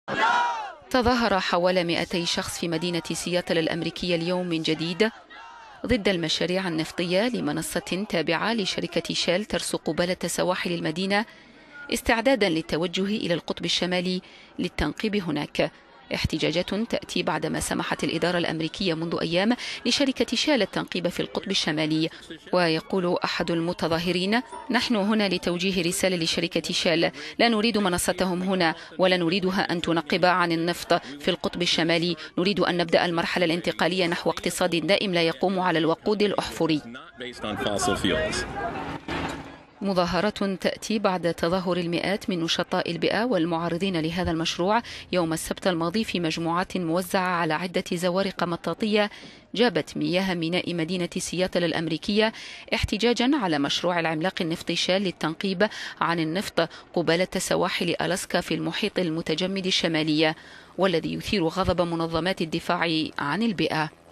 تظاهر حوالي 200 شخص في مدينة سياتل الأمريكية اليوم من جديد ضد المشاريع النفطية لمنصة تابعة لشركة شيل ترسو قبالة سواحل المدينة، استعدادا للتوجه إلى القطب الشمالي للتنقيب هناك. احتجاجات تأتي بعدما سمحت الإدارة الأمريكية منذ أيام لشركة شيل التنقيب في القطب الشمالي. ويقول أحد المتظاهرين: نحن هنا لتوجيه رسالة لشركة شيل، لا نريد منصتهم هنا ولا نريدها أن تنقب عن النفط في القطب الشمالي، نريد أن نبدأ المرحلة الانتقالية نحو اقتصاد دائم لا يقوم على الوقود الأحفوري. مظاهرة تأتي بعد تظاهر المئات من نشطاء البيئة والمعارضين لهذا المشروع يوم السبت الماضي في مجموعات موزعة على عدة زوارق مطاطية جابت مياه ميناء مدينة سياتل الأمريكية، احتجاجا على مشروع العملاق النفطي شيل للتنقيب عن النفط قبالة سواحل ألاسكا في المحيط المتجمد الشمالي، والذي يثير غضب منظمات الدفاع عن البيئة.